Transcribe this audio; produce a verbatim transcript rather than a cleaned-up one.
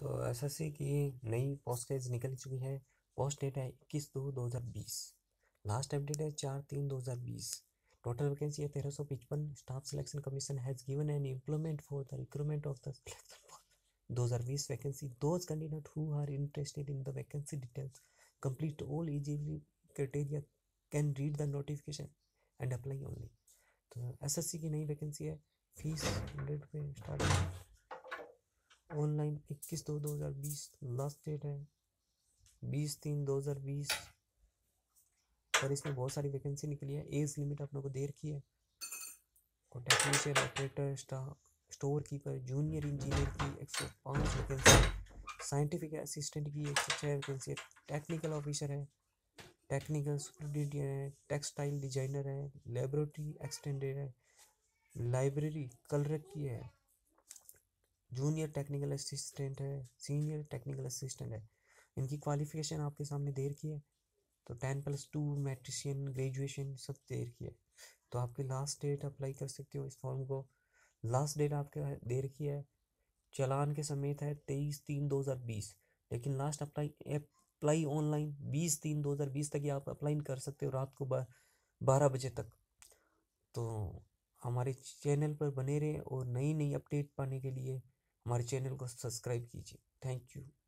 तो एसएससी की नई पोस्ट डेट निकल चुकी है। पोस्ट डेट है इक्कीस दो दो हज़ार बीस। लास्ट अपडेट है चार तीन दो हज़ार बीस। टोटल वैकेंसी है तेरह सौ पचपन। Staff selection commission has given an implement for the recruitment of the दो हज़ार बीस vacancy. Those candidate who are interested in the vacancy details complete all eligibility criteria can read the notification and apply only. तो SSC की नई vacancy है। Fees hundred पे starting है। Online इक्कीस दो दो हज़ार बीस। लास्ट डेट है बीस तीन दो हज़ार बीस। और इसमें बहुत सारी वैकेंसी निकली है। एज लिमिट अपने को दे रखी है। और technician, operator, store keeper, junior engineer की एक सौ पाँच वैकेंसी। साइंटिफिक असिस्टेंट की एक सौ छः वैकेंसी है। टेक्निकल ऑफिसर है, टेक्निकल सुपरडिटेंडेंट है, टेक्सटाइल डिजाइनर है, लेबोरेटरी एक्सटेंडेड है, लाइब्रेरी क्लर्क की है, जूनियर टेक्निकल असिस्टेंट है, सीनियर टेक्निकल असिस्टेंट है। इनकी क्वालिफिकेशन आपके सामने दे रखी है। तो टेन प्लस टू मैट्रिशियन ग्रेजुएशन सब दे रखी है। तो आपकी लास्ट डेट अप्लाई कर सकते हो इस फॉर्म को। लास्ट डेट आपके दे रखी है चालान के समेत है तेईस तीन दो हज़ार बीस। लेकिन लास्ट अप्लाई अप्लाई ऑनलाइन बीस तीन दो हज़ार बीस तक ही आप अप्लाई कर सकते हो, रात को बारह बजे तक। तो हमारे चैनल पर बने रहें और नई नई अपडेट पाने के लिए हमारे चैनल को सब्सक्राइब कीजिए। Thank you.